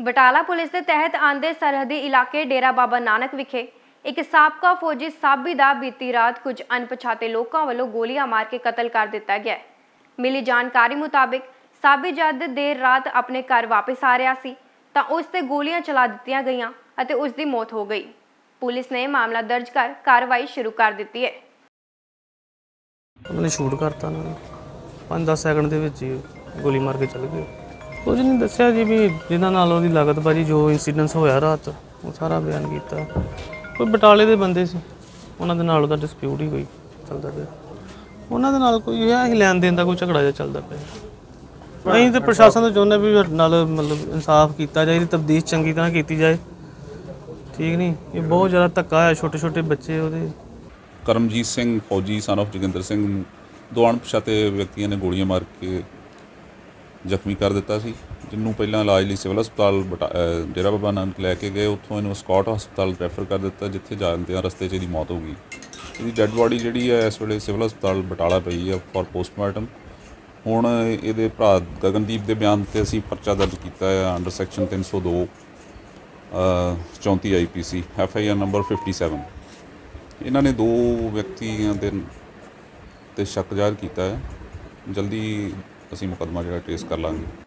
Batala police ਦੇ ਤਹਿਤ ਆਂਦੇ ਸਰਹੱਦੀ ਇਲਾਕੇ ਡੇਰਾ ਬਾਬਾ ਨਾਨਕ ਵਿਖੇ ਇੱਕ ਸਾਬਕਾ ਫੌਜੀ ਸਾਬੀ ਦਾ ਬੀਤੀ ਰਾਤ ਕੁਝ ਅਣਪਛਾਤੇ ਲੋਕਾਂ ਵੱਲੋਂ ਗੋਲੀਆਂ ਮਾਰ ਕੇ ਕਤਲ ਕਰ ਦਿੱਤਾ ਗਿਆ। ਮਿਲੀ ਜਾਣਕਾਰੀ ਮੁਤਾਬਿਕ ਸਾਬੀ ਜਦ ਦੇਰ ਰਾਤ ਆਪਣੇ ਘਰ ਵਾਪਸ ਆ ਰਿਹਾ ਸੀ ਤਾਂ ਉਸ ਤੇ ਗੋਲੀਆਂ ਚਲਾ ਦਿੱਤੀਆਂ ਗਈਆਂ ਅਤੇ ਉਸ ਦੀ ਮੌਤ ਹੋ ਗਈ। ਪੁਲਿਸ ਨੇ ਮਾਮਲਾ ਦਰਜ ਕਰ ਕਾਰਵਾਈ ਸ਼ੁਰੂ ਕਰ ਦਿੱਤੀ ਹੈ। ਉਹਨੇ ਸ਼ੂਟ ਕਰਤਾ ਨਾ 5-10 ਸੈਕਿੰਡ ਦੇ ਵਿੱਚ ਹੀ ਗੋਲੀ ਮਾਰ ਕੇ ਚਲ ਗਏ। ਕੁਝ ਨਹੀਂ ਦੱਸਿਆ ਜੀ ਵੀ ਜਿਨ੍ਹਾਂ ਨਾਲ ਉਹਦੀ ਲਾਗਤਬਾਜ਼ੀ ਜੋ ਇੰਸੀਡੈਂਸ ਹੋਇਆ ਰਾਤ ਉਹ ਸਾਰਾ ਬਿਆਨ ਕੀਤਾ। ਕੋਈ ਬਟਾਲੇ ਦੇ ਬੰਦੇ ਸੀ, ਉਹਨਾਂ ਦੇ ਨਾਲ ਉਹਦਾ ਡਿਸਪਿਊਟ ਹੀ ਕੋਈ ਚੱਲਦਾ ਪਿਆ। ਉਹਨਾਂ ਦੇ ਨਾਲ ਕੋਈ ਇਹ ਲੈਣ ਦੇਣ ਦਾ ਕੋਈ ਝਗੜਾ ਜਿਹਾ ਚੱਲਦਾ ਪਿਆ। ਅਸੀਂ ਤਾਂ ਪ੍ਰਸ਼ਾਸਨ ਤੋਂ ਚਾਹੁੰਦੇ ਵੀ ਨਾਲ ਮਤਲਬ ਇਨਸਾਫ ਕੀਤਾ ਜਾਏ, ਤਬਦੀਸ਼ ਚੰਗੀ ਤਰ੍ਹਾਂ ਕੀਤੀ ਜਾਏ। ਠੀਕ ਨਹੀਂ, ਇਹ ਬਹੁਤ ਜ਼ਿਆਦਾ ਧੱਕਾ ਹੋਇਆ। ਛੋਟੇ ਛੋਟੇ ਬੱਚੇ ਉਹਦੇ। ਕਰਮਜੀਤ ਸਿੰਘ ਫੌਜੀ ਸਨ ਆਫ ਜੋਗਿੰਦਰ ਸਿੰਘ ਨੂੰ ਦੋ ਅਣਪਛਾਤੇ ਵਿਅਕਤੀਆਂ ਨੇ ਗੋਲੀਆਂ ਮਾਰ ਕੇ ਜ਼ਖਮੀ ਕਰ ਦਿੱਤਾ ਸੀ, ਜਿਹਨੂੰ ਪਹਿਲਾਂ ਇਲਾਜ ਲਈ ਸਿਵਲ ਹਸਪਤਾਲ ਡੇਰਾ ਬਾਬਾ ਨਾਨਕ ਲੈ ਕੇ ਗਏ। ਉੱਥੋਂ ਇਹਨੂੰ ਸਕਾਟ ਹਸਪਤਾਲ ਰੈਫਰ ਕਰ ਦਿੱਤਾ, ਜਿੱਥੇ ਜਾਂਦਿਆਂ ਰਸਤੇ 'ਚ ਇਹਦੀ ਮੌਤ ਹੋ ਗਈ। ਇਹਦੀ ਡੈੱਡ ਬੋਡੀ ਜਿਹੜੀ ਹੈ ਇਸ ਵੇਲੇ ਸਿਵਲ ਹਸਪਤਾਲ ਬਟਾਲਾ ਪਈ ਹੈ ਫॉर ਪੋਸਟਮਾਰਟਮ। ਹੁਣ ਇਹਦੇ ਭਰਾ ਗਗਨਦੀਪ ਦੇ ਬਿਆਨ 'ਤੇ ਅਸੀਂ ਪਰਚਾ ਦਰਜ ਕੀਤਾ ਹੈ under section 302 34 IPC FIR number 57। ਇਹਨਾਂ ਨੇ ਦੋ ਵਿਅਕਤੀਆਂ ਦੇ 'ਤੇ ਸ਼ੱਕ ਜ਼ਾਹਿਰ ਕੀਤਾ ਹੈ। ਜਲਦੀ ਅਸੀਂ ਮੁਕੱਦਮਾ ਜਿਹੜਾ ਟ੍ਰੇਸ ਕਰ ਲਾਂਗੇ।